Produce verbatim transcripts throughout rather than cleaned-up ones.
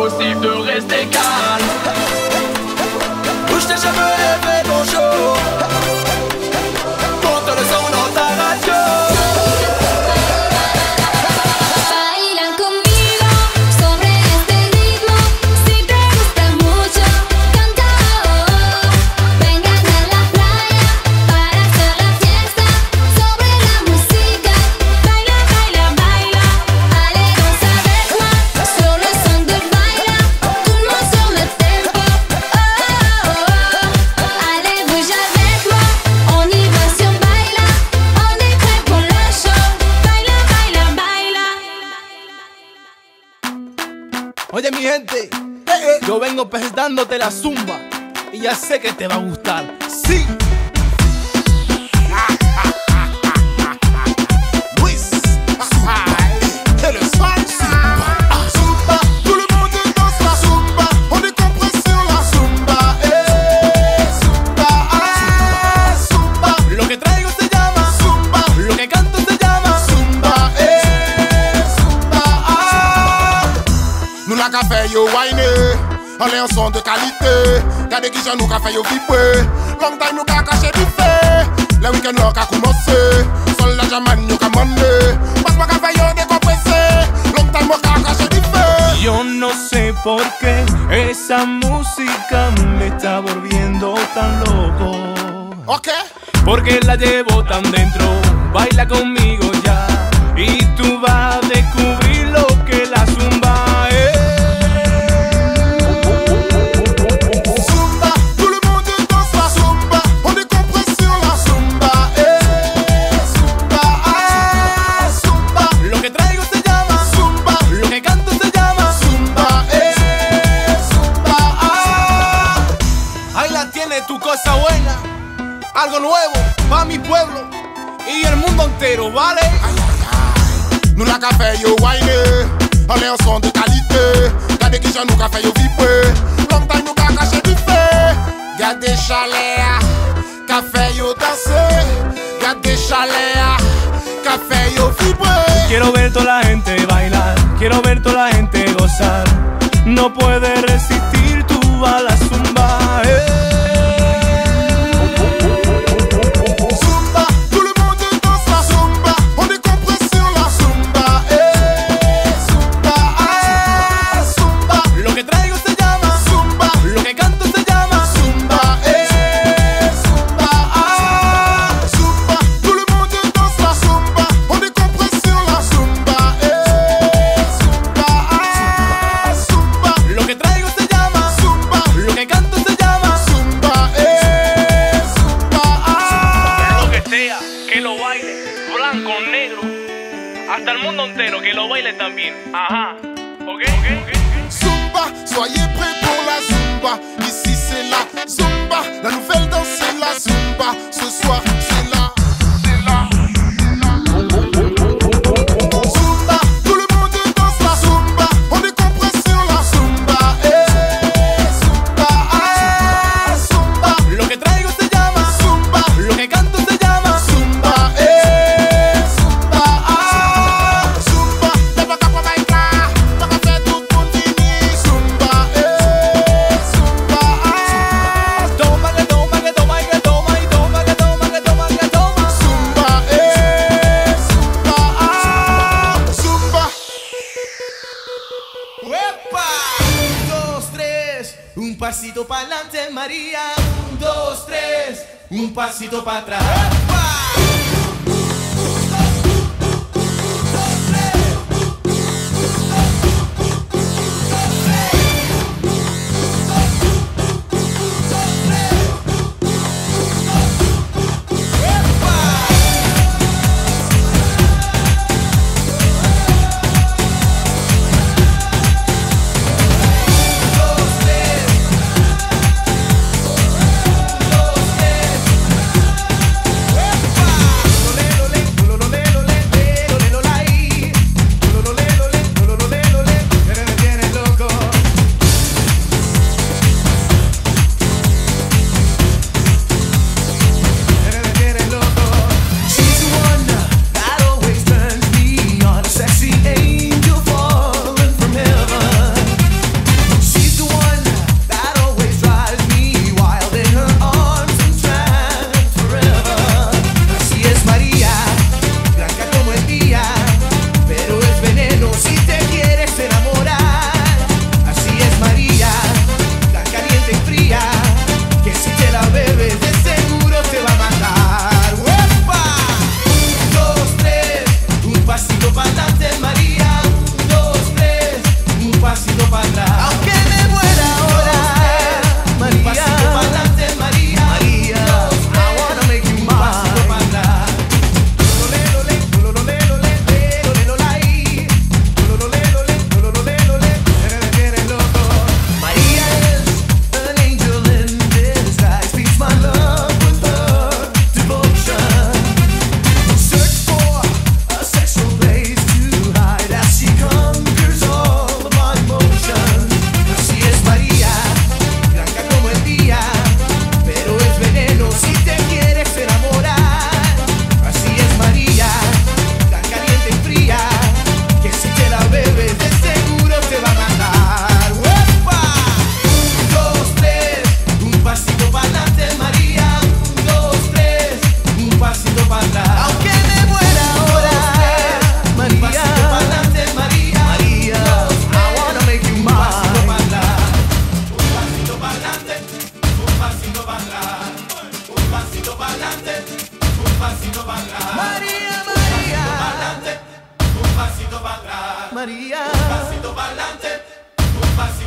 impossible de rester calme. Bouge tes cheveux et fais ton show. Monte le son dans ta radio. Oye mi gente, eh, eh. yo vengo presentándote la zumba y ya sé que te va a gustar. Sí. Luis, c'est le swag. Zumba, tout le monde danse la zumba. On est compris sur la zumba. Eh, zumba, ah, zumba. Lo que traigo se llama zumba. Lo que canto se llama zumba. Eh, zumba, ah. Nous la café yo wine. On est en son de qualité. Gardez qui j'en nous café yo vibrer. Long time nous ka caché du fait. Le week-end nous ka commencé. Sol la jamane nous ka mandé. Pas pas café yo décompressé. Long time nous ka caché du fait. Yo no sé por qué esa música me está volviendo tan loco. Ok. Porque la llevo tan dentro, baila conmigo ya y tú vas a descubrir lo que la zumba es. Zumba, tout le monde danse la zumba. On est compris sur la zumba. Eh, zumba, ah, zumba. Lo que traigo se llama zumba. Lo que canto se llama zumba. Eh, zumba, ah. Ahí la tienes tu cosa buena, algo nuevo pa' mi pueblo y el mundo entero, ¿vale? Aïe, aïe, aïe. Nous la café yo wine. On est en son de qualité. Gardez qui j'en nous café yo vibrer. Long time nous ka caché du fait. Gardez chaleur. Café yo danser. Gardez chaleur. Café yo vibrer. Quiero ver toda la gente bailar, quiero ver toda la gente gozar. No puede resistir tú a la zumba, eh. Zumba, tout le monde danse la zumba. On est compris sur la zumba. Eh, zumba, ah, zumba. Lo que traigo se llama zumba. Lo que canto se llama Zumba, eh, zumba, ah, zumba. Tout le monde danse la zumba. On est compris sur la zumba. Eh, zumba, ah, zumba. Lo que traigo se llama Zumba. Lo que canto se llama Zumba, eh, zumba, ah. Lo que sea, que lo baile, blanco, negro, hasta el mundo entero, que lo baile también. Ajá, ok, ok, ok. Zumba, soyez prêts pour la zumba. Ici c'est la zumba. La nouvelle danse c'est la zumba. Ce soir c'est la, c'est la, c'est la. Zumba, tout le monde danse la zumba. On est compris sur la zumba. Eh, zumba, ah, zumba. Lo que traigo se llama Zumba, Lo que canto se llama zumba, eh, zumba, ah, zumba. T'as pas qu'à pas bailar, t'as qu'à faire tout continue. Zumba, eh, zumba, ah. Toma que toma que toma que toma y toma que toma que toma que toma. Zumba, eh, zumba, ah, zumba. ¡Uepa! Un, dos, tres, un pasito para adelante, María. Un, dos, tres, un pasito para atrás. ¡Uepa!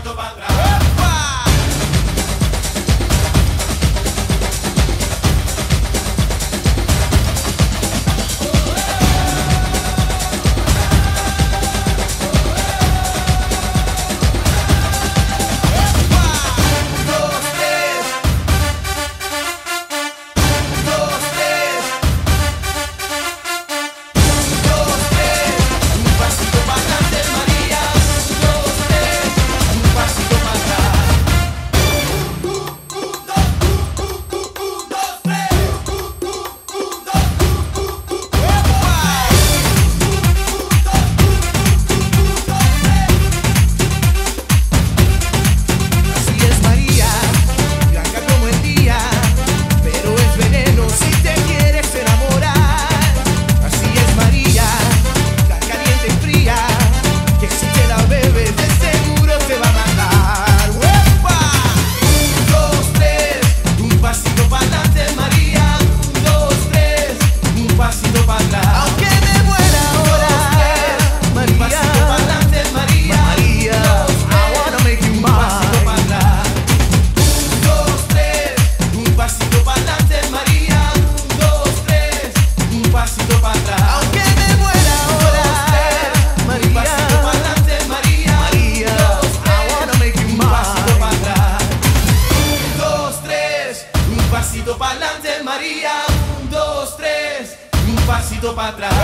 pasito para atrás. Pasito para atrás.